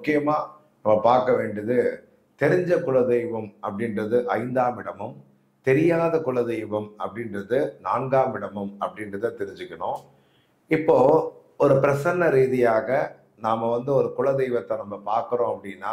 முக்கியமா நம்ம பார்க்க வேண்டியது, தெரிஞ்ச குலதெய்வம் அப்படின்றது 5ஆம் இடமும், தெரியாத குலதெய்வம் அப்படின்றது 4ஆம் இடமும் அப்படின்றத தெரிஞ்சுக்கணும். இப்போ ஒரு பிரசன்ன ரீதியாக நாம ஒரு குலதெய்வத்தை நம்ம பார்க்கிறோம் அப்படின்னா,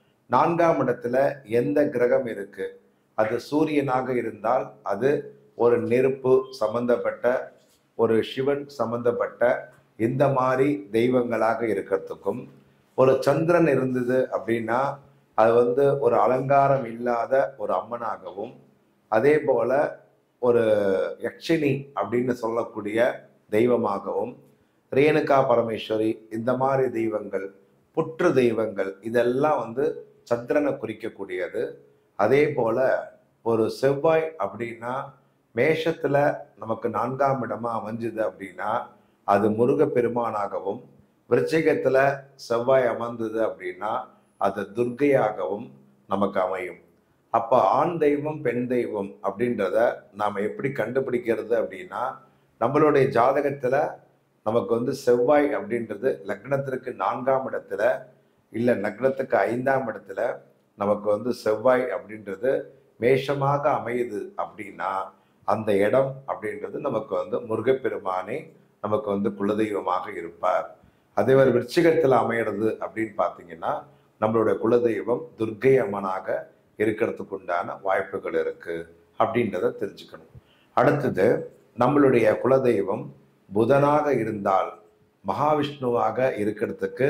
4ஆம் இடத்துல எந்த கிரகம் இருக்கு? அது சூரியனாக இருந்தால் அது ஒரு நெருப்பு சம்பந்தப்பட்ட, ஒரு சிவன் சம்பந்தப்பட்ட இந்த மாதிரி தெய்வங்களாக இருக்கிறதுக்கும், ஒரு சந்திரன் இருந்தது அப்படின்னா அது ஒரு அலங்காரம் இல்லாத ஒரு அம்மனாகவும், அதே போல ஒரு யக்ஷினி அப்படின்னு சொல்லக்கூடிய தெய்வமாகவும், ரேணுகா பரமேஸ்வரி இந்த மாதிரி தெய்வங்கள், புற்று தெய்வங்கள் இதெல்லாம் சந்திரனை குறிக்கக்கூடியது. அதே போல ஒரு செவ்வாய் அப்படின்னா மேஷத்துல நமக்கு 4ஆம் இடமா அமைஞ்சுது அப்படின்னா அது முருகப்பெருமானாகவும், விருச்சிகத்துல செவ்வாய் அமர்ந்தது அப்படின்னா அது துர்க்கையாகவும் நமக்கு அமையும். அப்ப ஆண் தெய்வம் பெண் தெய்வம் அப்படின்றத நாம எப்படி கண்டுபிடிக்கிறது அப்படின்னா, நம்மளுடைய ஜாதகத்துல நமக்கு செவ்வாய் அப்படின்றது லக்னத்திற்கு 4ஆம் இடத்துல, இல்ல லக்னத்துக்கு 5ஆம் இடத்துல நமக்கு செவ்வாய் அப்படின்றது மேஷமாக அமையுது அப்படின்னா, அந்த இடம் அப்படின்றது நமக்கு முருகப்பெருமானே நமக்கு குலதெய்வமாக இருப்பார். அதே மாதிரி விருச்சிகத்தில் அமையிறது அப்படின்னு பார்த்தீங்கன்னா, நம்மளுடைய குலதெய்வம் துர்க்கை அம்மனாக இருக்கிறதுக்கு உண்டான வாய்ப்புகள் இருக்கு அப்படின்றத தெரிஞ்சுக்கணும். அடுத்தது, நம்மளுடைய குலதெய்வம் புதனாக இருந்தால் மகாவிஷ்ணுவாக இருக்கிறதுக்கு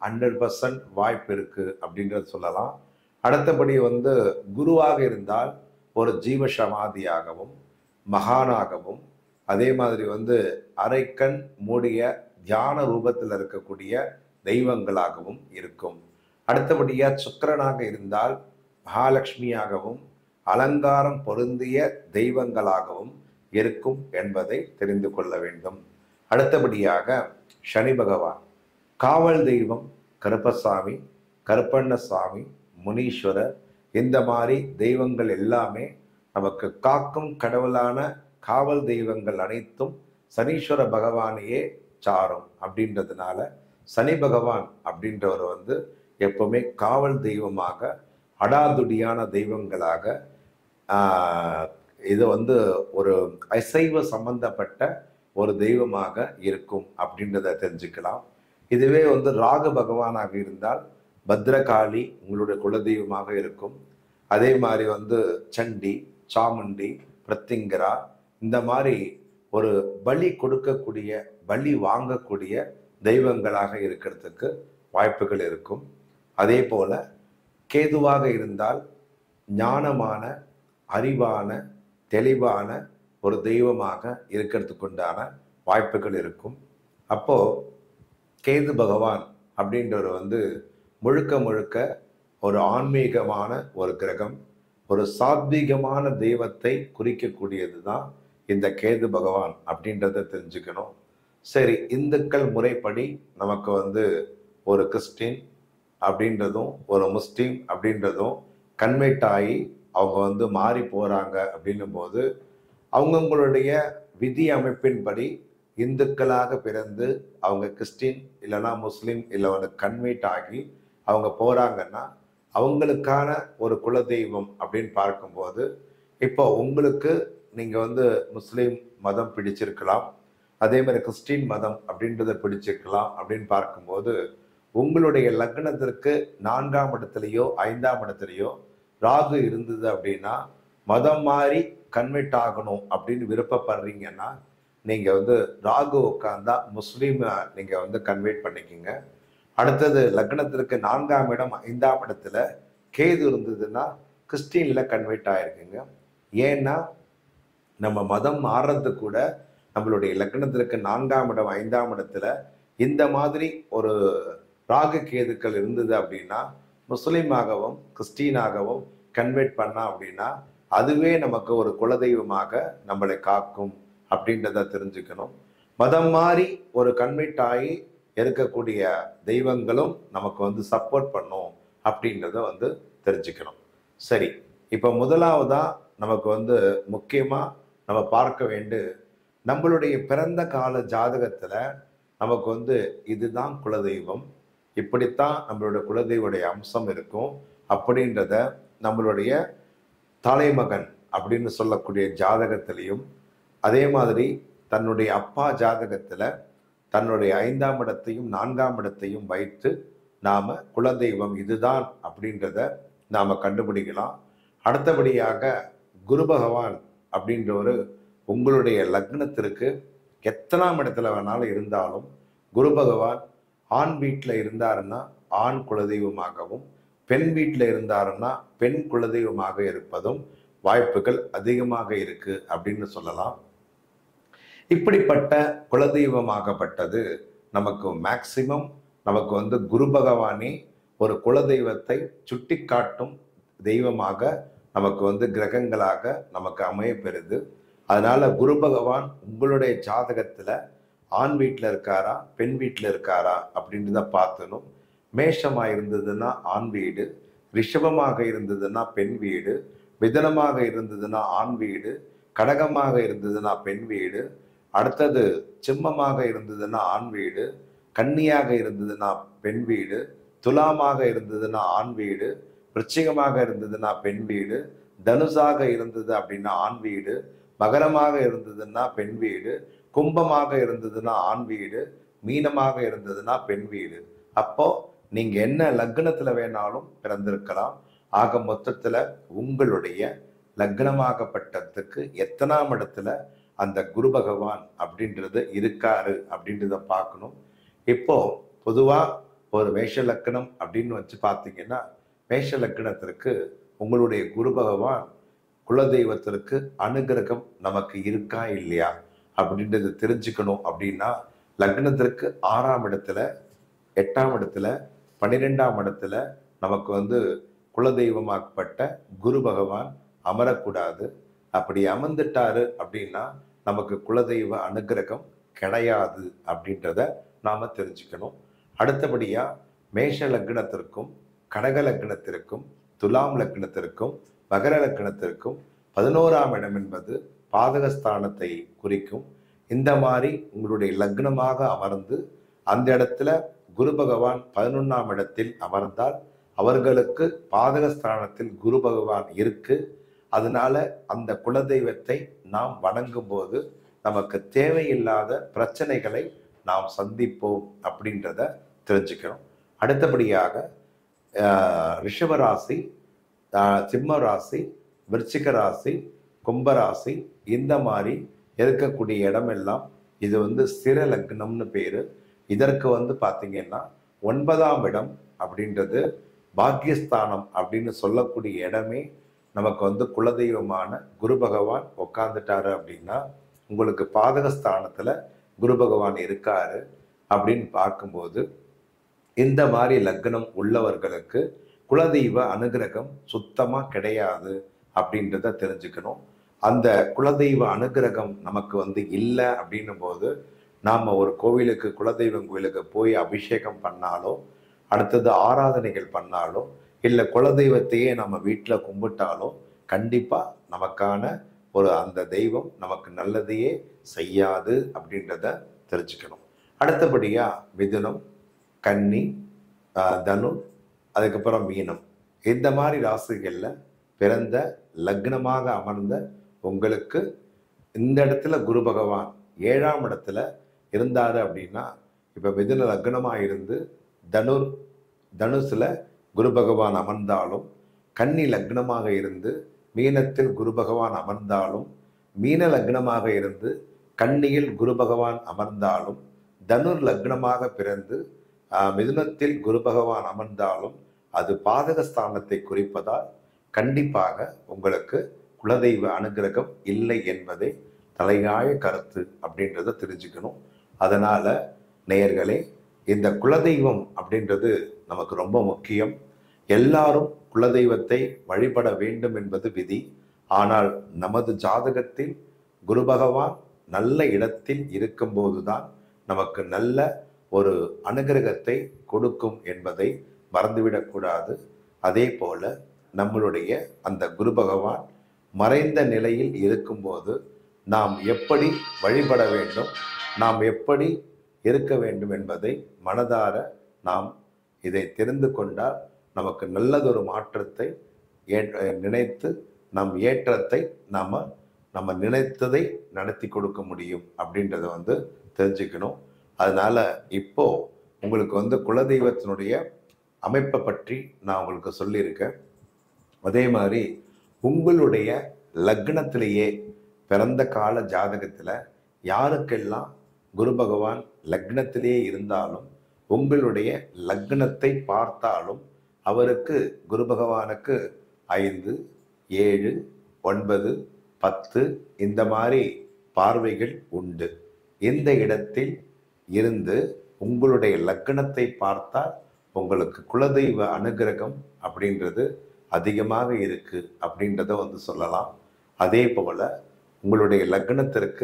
100% வாய்ப்பு இருக்கு அப்படின்றத சொல்லலாம். அடுத்தபடி குருவாக இருந்தால் ஒரு ஜீவ சமாதியாகவும், மகானாகவும், அதே மாதிரி அரைக்கண் மூடிய தியான ரூபத்தில் இருக்கக்கூடிய தெய்வங்களாகவும் இருக்கும். அடுத்தபடியா சுக்கிரனாக இருந்தால் மகாலட்சுமியாகவும், அலங்காரம் பொருந்திய தெய்வங்களாகவும் இருக்கும் என்பதை தெரிந்து கொள்ள வேண்டும். அடுத்தபடியாக சனி பகவான், காவல் தெய்வம் கருப்பசாமி, கருப்பண்ணசாமி, முனீஸ்வரர் இந்த மாதிரி தெய்வங்கள் எல்லாமே நமக்கு காக்கும் கடவுளான காவல் தெய்வங்கள் அனைத்தும் சனீஸ்வர பகவானையே சாரும். அப்படின்றதுனால சனி பகவான் அப்படின்றவர் எப்பவுமே காவல் தெய்வமாக, அடாதுடியான தெய்வங்களாக, இது ஒரு அசைவ சம்பந்தப்பட்ட ஒரு தெய்வமாக இருக்கும் அப்படின்றத தெரிஞ்சுக்கலாம். இதுவே ராகு பகவானாக இருந்தால் பத்ரகாளி உங்களுடைய குலதெய்வமாக இருக்கும். அதே மாதிரி சண்டி, சாமுண்டி, பிரத்திங்கரா இந்த மாதிரி ஒரு பலி கொடுக்கக்கூடிய, பலி வாங்கக்கூடிய தெய்வங்களாக இருக்கிறதுக்கு வாய்ப்புகள் இருக்கும். அதே போல கேதுவாக இருந்தால் ஞானமான, அறிவான, தெளிவான ஒரு தெய்வமாக இருக்கிறதுக்கு உண்டான வாய்ப்புகள் இருக்கும். அப்போ கேது பகவான் அப்படின்றவர் முழுக்க முழுக்க ஒரு ஆன்மீகமான ஒரு கிரகம், ஒரு சாத்வீகமான தெய்வத்தை குறிக்கக்கூடியது தான் இந்த கேது பகவான் அப்படின்றத தெரிஞ்சுக்கணும். சரி, இந்துக்கள் முறைப்படி நமக்கு ஒரு கிறிஸ்டின் அப்படின்றதும் ஒரு முஸ்லீம் அப்படின்றதும் கன்வெர்ட் ஆகி அவங்க மாறி போறாங்க அப்படின்னும் போது, அவங்கவுங்களுடைய விதி அமைப்பின்படி இந்துக்களாக பிறந்து அவங்க கிறிஸ்டின் இல்லைன்னா முஸ்லீம் இல்லை கன்வெர்ட் ஆகி அவங்க போறாங்கன்னா அவங்களுக்கான ஒரு குலதெய்வம் அப்படின்னு பார்க்கும்போது, இப்போ உங்களுக்கு நீங்க முஸ்லீம் மதம் பிடிச்சிருக்கலாம், அதே மாதிரி கிறிஸ்டின் மதம் அப்படின்றத பிடிச்சிருக்கலாம். அப்படின்னு பார்க்கும்போது உங்களுடைய லக்னத்திற்கு 4ஆம் இடத்துலையோ 5ஆம் இடத்துலையோ ராகு இருந்தது அப்படின்னா, மதம் மாறி கன்வெர்ட் ஆகணும் அப்படின்னு விருப்பப்படுறீங்கன்னா நீங்க ராகு உட்கார்ந்தா முஸ்லீம் நீங்க கன்வெர்ட் பண்ணிக்கிங்க. அடுத்தது லக்னத்திற்கு 4ஆம் இடம் 5ஆம் இடத்துல கேது இருந்ததுன்னா கிறிஸ்டின்ல கன்வெர்ட் ஆயிருக்குங்க. ஏன்னா நம்ம மதம் மாறுறது கூட நம்மளுடைய லக்னத்திற்கு 4ஆம் இடம் 5ஆம் இடத்துல இந்த மாதிரி ஒரு ராகு கேதுக்கள் இருந்தது அப்படின்னா, முஸ்லீமாகவும் கிறிஸ்டினாகவும் கன்வெர்ட் பண்ணா அப்படின்னா அதுவே நமக்கு ஒரு குலதெய்வமாக நம்மளை காக்கும் அப்படின்றத தெரிஞ்சுக்கணும். மதம் மாறி ஒரு கன்வெர்ட் ஆகி இருக்கக்கூடிய தெய்வங்களும் நமக்கு சப்போர்ட் பண்ணும் அப்படின்றத தெரிஞ்சுக்கணும். சரி, இப்போ முதலாவதா நமக்கு முக்கியமா நம்ம பார்க்க வேண்டிய, நம்மளுடைய பிறந்த கால ஜாதகத்துல நமக்கு இதுதான் குலதெய்வம், இப்படித்தான் நம்மளுடைய குலதெய்வடைய அம்சம் இருக்கும் அப்படின்றத நம்மளுடைய தலைமகன் அப்படின்னு சொல்லக்கூடிய ஜாதகத்திலையும், அதே மாதிரி தன்னுடைய அப்பா ஜாதகத்துல தன்னுடைய 5ஆம் இடத்தையும் 4ஆம் இடத்தையும் வைத்து நாம குலதெய்வம் இதுதான் அப்படின்றத நாம கண்டுபிடிக்கலாம். அடுத்தபடியாக குரு பகவான் அப்படின்றவர் உங்களுடைய லக்னத்திற்கு எத்தனாம் இடத்துல வேணாலும் இருந்தாலும், குரு பகவான் ஆண் வீட்டில் இருந்தாருன்னா ஆண் குலதெய்வமாகவும், பெண் வீட்டில் இருந்தாருன்னா பெண் குலதெய்வமாக இருப்பதும் வாய்ப்புகள் அதிகமாக இருக்கு அப்படின்னு சொல்லலாம். இப்படிப்பட்ட குலதெய்வமாகப்பட்டது நமக்கு மேக்சிமம் நமக்கு குரு பகவானே ஒரு குலதெய்வத்தை சுட்டி காட்டும் தெய்வமாக நமக்கு கிரகங்களாக நமக்கு அமைய பெறுது. அதனால குரு பகவான் உங்களுடைய ஜாதகத்துல ஆண் வீட்டில் இருக்காரா பெண் வீட்டில் இருக்காரா அப்படின்றத பார்த்தணும். மேஷமாக இருந்ததுன்னா ஆண் வீடு, ரிஷபமாக இருந்ததுன்னா பெண் வீடு, மிதனமாக இருந்ததுன்னா ஆண் வீடு, கடகமாக இருந்ததுன்னா பெண் வீடு, அடுத்தது சிம்மமாக இருந்ததுன்னா ஆண் வீடு, கன்னியாக இருந்ததுன்னா பெண் வீடு, துலாமாக இருந்ததுன்னா ஆண் வீடு, விருச்சிகமாக இருந்ததுன்னா பெண் வீடு, தனுசாக இருந்தது அப்படின்னா ஆண் வீடு, மகரமாக இருந்ததுன்னா பெண் வீடு, கும்பமாக இருந்ததுன்னா ஆண் வீடு, மீனமாக இருந்ததுன்னா பெண் வீடு. அப்போ நீங்க என்ன லக்னத்துல வேணாலும் பிறந்திருக்கலாம். ஆக மொத்தத்துல உங்களுடைய லக்னமாகப்பட்டதுக்கு எத்தனாம் இடத்துல அந்த குரு பகவான் அப்படின்றது இருக்காரு அப்படின்றத பார்க்கணும். இப்போ பொதுவா ஒரு மேஷ லக்னம் அப்படின்னு வச்சு பார்த்தீங்கன்னா, மேஷ லக்னத்திற்கு உங்களுடைய குரு பகவான் குலதெய்வத்திற்கு அனுகிரகம் நமக்கு இருக்கா இல்லையா அப்படின்றத தெரிஞ்சுக்கணும். அப்படின்னா லக்னத்திற்கு 6ஆம் இடத்துல, 8ஆம் இடத்துல, 12ஆம் இடத்துல நமக்கு குலதெய்வமாக்கப்பட்ட குரு பகவான் அமரக்கூடாது. அப்படி அமர்ந்துட்டாரு அப்படின்னா நமக்கு குலதெய்வ அனுகிரகம் கிடையாது அப்படின்றத நாம தெரிஞ்சுக்கணும். அடுத்தபடியா மேஷ லக்னத்திற்கும், கடக லக்னத்திற்கும், துலாம் லக்னத்திற்கும், மகர லக்னத்திற்கும் 11ஆம் இடம் என்பது பாதகஸ்தானத்தை குறிக்கும். இந்த மாதிரி உங்களுடைய லக்னமாக அமர்ந்து அந்த இடத்துல குரு பகவான் 11ஆம் இடத்தில் அமர்ந்தால் அவர்களுக்கு பாதகஸ்தானத்தில் குரு பகவான் இருக்கு. அதனால அந்த குலதெய்வத்தை நாம் வணங்கும் போது நமக்கு தேவையில்லாத பிரச்சனைகளை நாம் சந்திப்போம் அப்படின்றத தெரிஞ்சுக்கணும். அடுத்தபடியாக ரிஷபராசி, சிம்ம ராசி, விருச்சிக ராசி, கும்பராசி இந்த மாதிரி இருக்கக்கூடிய இடமெல்லாம் இது ஸ்திர லக்னம்னு பேரு. இதற்கு பார்த்தீங்கன்னா 9ஆம் இடம் அப்படின்றது பாக்கியஸ்தானம் அப்படின்னு சொல்லக்கூடிய இடமே நமக்கு குலதெய்வமான குரு பகவான் உட்காந்துட்டாரு அப்படின்னா உங்களுக்கு பாதகஸ்தானத்துல குரு பகவான் இருக்காரு அப்படின்னு பார்க்கும்போது இந்த மாதிரி லக்னம் உள்ளவர்களுக்கு குலதெய்வ அனுகிரகம் சுத்தமா கிடையாது அப்படின்றத தெரிஞ்சுக்கணும். அந்த குலதெய்வ அனுகிரகம் நமக்கு இல்லை அப்படின்னும் போது நாம ஒரு கோவிலுக்கு, குலதெய்வம் கோவிலுக்கு போய் அபிஷேகம் பண்ணாலோ, அடுத்தது ஆராதனைகள் பண்ணாலோ, இல்லை குலதெய்வத்தையே நம்ம வீட்டில் கும்பிட்டாலோ கண்டிப்பா நமக்கான அந்த தெய்வம் நமக்கு நல்லதையே செய்யாது அப்படின்றத தெரிஞ்சுக்கணும். அடுத்தபடியா மிதுனம், கன்னி, தனு, அதுக்கப்புறம் மீனம் இந்த மாதிரி ராசிகள்ல பிறந்த லக்னமாக அமர்ந்த உங்களுக்கு இந்த இடத்துல குரு பகவான் 7ஆம் இடத்துல இருந்தாரு அப்படின்னா, இப்ப மிதுன லக்னமா இருந்து தனுசுல குரு பகவான் அமர்ந்தாலும், கன்னி லக்னமாக இருந்து மீனத்தில் குரு பகவான் அமர்ந்தாலும், மீன லக்னமாக இருந்து கன்னியில் குரு பகவான் அமர்ந்தாலும், தனுர் லக்னமாக பிறந்து மிதுனத்தில் குரு பகவான் அமர்ந்தாலும் அது பாதகஸ்தானத்தை குறிப்பதால் கண்டிப்பாக உங்களுக்கு குலதெய்வ அனுகிரகம் இல்லை என்பதே தலையாய கருத்து அப்படின்றத தெரிஞ்சுக்கணும். அதனால நேயர்களே, இந்த குலதெய்வம் அப்படின்றது நமக்கு ரொம்ப முக்கியம். எல்லாரும் குலதெய்வத்தை வழிபட வேண்டும் என்பது விதி. ஆனால் நமது ஜாதகத்தில் குரு பகவான் நல்ல இடத்தில் இருக்கும்போதுதான் நமக்கு நல்ல ஒரு அனுகிரகத்தை கொடுக்கும் என்பதை மறந்துவிடக்கூடாது. அதே போல நம்மளுடைய அந்த குரு பகவான் மறைந்த நிலையில் இருக்கும்போது நாம் எப்படி வழிபட வேண்டும், நாம் எப்படி இருக்க வேண்டும் என்பதை மனதார நாம் இதை தெரிந்து கொண்டால் நமக்கு நல்லதொரு மாற்றத்தை நினைத்து நம் ஏற்றத்தை நம்ம நினைத்ததை நடத்தி கொடுக்க முடியும் அப்படின்றத தெரிஞ்சுக்கணும். அதனால இப்போ உங்களுக்கு குலதெய்வத்தினுடைய அமைப்பை பற்றி நான் உங்களுக்கு சொல்லியிருக்கேன். அதே மாதிரி உங்களுடைய லக்னத்திலேயே பிறந்த கால ஜாதகத்தில் யாருக்கெல்லாம் குரு பகவான் லக்னத்திலேயே இருந்தாலும் உங்களுடைய லக்னத்தை பார்த்தாலும் அவருக்கு குரு பகவானுக்கு 5, 7, 9, 10 இந்த மாதிரி பார்வைகள் உண்டு. இந்த இடத்தில் இருந்து உங்களுடைய லக்னத்தை பார்த்தால் உங்களுக்கு குலதெய்வ அனுகிரகம் அப்படின்றது அதிகமாக இருக்கு அப்படின்றத சொல்லலாம். அதே போல உங்களுடைய லக்னத்திற்கு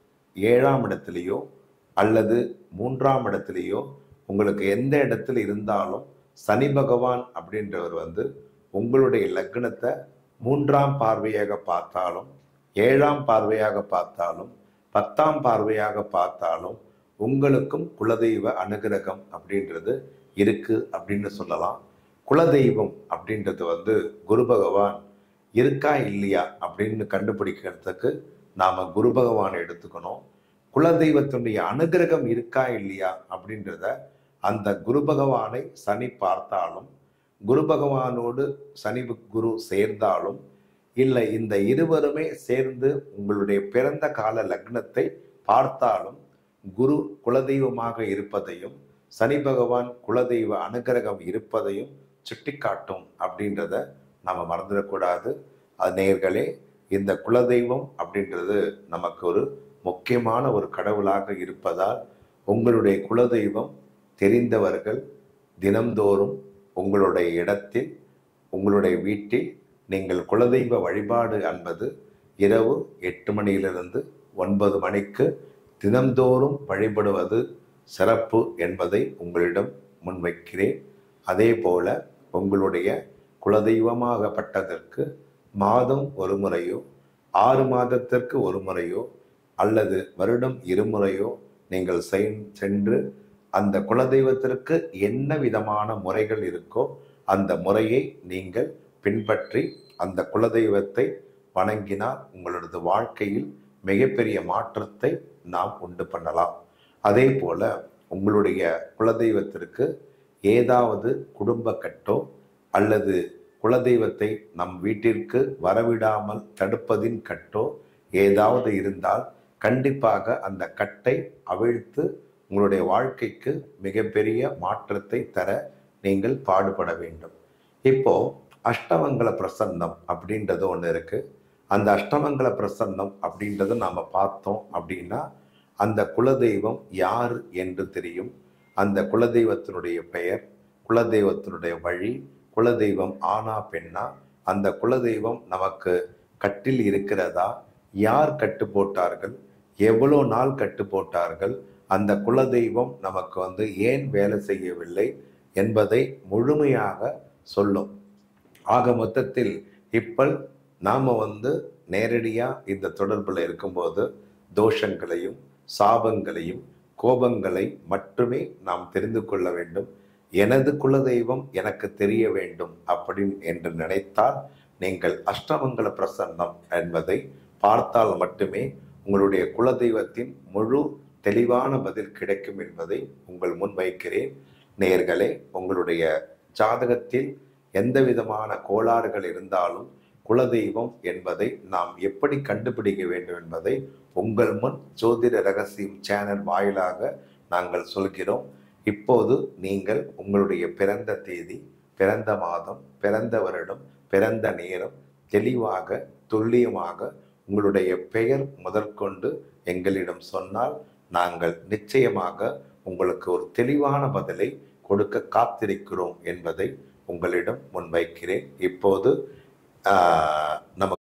7ஆம் இடத்துலையோ அல்லது 3ஆம் இடத்துலையோ உங்களுக்கு எந்த இடத்துல இருந்தாலும் சனி பகவான் அப்படின்றவர் உங்களுடைய லக்னத்தை 3ஆம் பார்வையாக பார்த்தாலும் 7ஆம் பார்வையாக பார்த்தாலும் 10ஆம் பார்வையாக பார்த்தாலும் உங்களுக்கும் குலதெய்வ அனுகிரகம் அப்படின்றது இருக்கு அப்படின்னு சொல்லலாம். குலதெய்வம் அப்படின்றது குரு பகவான் இருக்கா இல்லையா அப்படின்னு கண்டுபிடிக்கிறதுக்கு நாம குரு பகவானை எடுத்துக்கணும். குலதெய்வத்தினுடைய அனுகிரகம் இருக்கா இல்லையா அப்படின்றத அந்த குரு பகவானை சனி பார்த்தாலும் குரு பகவானோடு சனி குரு சேர்ந்தாலும் இல்லை இந்த இருவருமே சேர்ந்து உங்களுடைய பிறந்த கால லக்னத்தை பார்த்தாலும் குரு குலதெய்வமாக இருப்பதையும் சனி பகவான் குலதெய்வ அனுகிரகம் இருப்பதையும் சுட்டிக்காட்டும் அப்படின்றத நம்ம மறந்துடக்கூடாது. அது நேயர்களே, இந்த குலதெய்வம் அப்படின்றது நமக்கு ஒரு முக்கியமான ஒரு கடவுளாக இருப்பதால் உங்களுடைய குலதெய்வம் தெரிந்தவர்கள் தினம்தோறும் உங்களுடைய இடத்தில் உங்களுடைய வீட்டில் நீங்கள் குலதெய்வ வழிபாடு என்பது இரவு 8 மணியிலிருந்து 9 மணிக்கு தினம்தோறும் வழிபடுவது சிறப்பு என்பதை உங்களிடம் முன்வைக்கிறேன். அதே போல உங்களுடைய குலதெய்வமாகப்பட்டதற்கு மாதம் ஒரு முறையோ 6 மாதத்திற்கு ஒரு முறையோ அல்லது வருடம் 2 முறையோ நீங்கள் சென்று அந்த குலதெய்வத்திற்கு என்ன விதமான முறைகள் இருக்கோ அந்த முறையை நீங்கள் பின்பற்றி அந்த குலதெய்வத்தை வணங்கினால் உங்களது வாழ்க்கையில் மிகப்பெரிய மாற்றத்தை நாம் உண்டு பண்ணலாம். அதே போல உங்களுடைய குலதெய்வத்திற்கு ஏதாவது குடும்ப கட்டோ அல்லது குலதெய்வத்தை நம் வீட்டிற்கு வரவிடாமல் தடுப்பதின் கட்டோ ஏதாவது இருந்தால் கண்டிப்பாக அந்த கட்டை அவிழ்த்து உங்களுடைய வாழ்க்கைக்கு மிகப்பெரிய மாற்றத்தை தர நீங்கள் பாடுபட வேண்டும். இப்போ அஷ்டமங்கல பிரசன்னம் அப்படின்றது ஒன்று இருக்கு. அந்த அஷ்டமங்கல பிரசன்னம் அப்படின்றத நாம பார்த்தோம் அப்படின்னா அந்த குலதெய்வம் யார் என்று தெரியும். அந்த குலதெய்வத்தினுடைய பெயர், குலதெய்வத்தினுடைய வழி, குலதெய்வம் ஆனா பெண்ணா, அந்த குலதெய்வம் நமக்கு கட்டில் இருக்கிறதா, யார் கட்டு போட்டார்கள், எவ்வளோ நாள் கட்டு போட்டார்கள், அந்த குலதெய்வம் நமக்கு ஏன் வேலை செய்யவில்லை என்பதை முழுமையாக சொல்லும். ஆக மொத்தத்தில் இப்போ நாம் நேரடியாக இந்த தொடர்பில் இருக்கும்போது தோஷங்களையும் சாபங்களையும் கோபங்களை மட்டுமே நாம் தெரிந்து கொள்ள வேண்டும். எனது குலதெய்வம் எனக்கு தெரிய வேண்டும் என்று நினைத்தால் நீங்கள் அஷ்டமங்கல பிரசன்னம் என்பதை பார்த்தால் மட்டுமே உங்களுடைய குலதெய்வத்தின் முழு தெளிவான பதில் கிடைக்கும் என்பதை உங்கள் முன் வைக்கிறேன். நேயர்களே, உங்களுடைய ஜாதகத்தில் எந்த விதமான கோளாறுகள் இருந்தாலும் குலதெய்வம் என்பதை நாம் எப்படி கண்டுபிடிக்க வேண்டும் என்பதை உங்கள் முன் ஜோதிட ரகசியம் சேனல் வாயிலாக நாங்கள் சொல்கிறோம். இப்போது நீங்கள் உங்களுடைய பிறந்த தேதி, பிறந்த மாதம், பிறந்த வருடம், பிறந்த நேரம் தெளிவாக துல்லியமாக உங்களுடைய பெயர் முதற்கொண்டு எங்களிடம் சொன்னால் நாங்கள் நிச்சயமாக உங்களுக்கு ஒரு தெளிவான பதிலை கொடுக்க காத்திருக்கிறோம் என்பதை உங்களிடம் முன்வைக்கிறேன். இப்போது நமக்கு